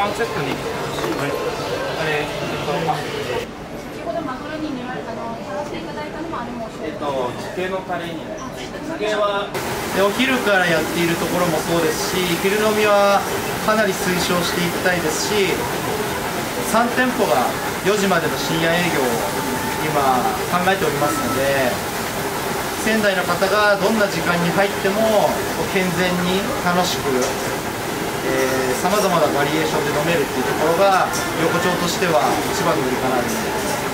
ワンセットに。はい。 先ほどマグロに塗られ垂らしていただいたのもあれも漬けのタレになります。漬けはでお昼からやっているところもそうですし、昼飲みはかなり推奨していきたいですし、3店舗が4時までの深夜営業を今考えておりますので、仙台の方がどんな時間に入っても健全に楽しくさまざまなバリエーションで飲めるっていうところが横丁としては一番の売りかなと思います。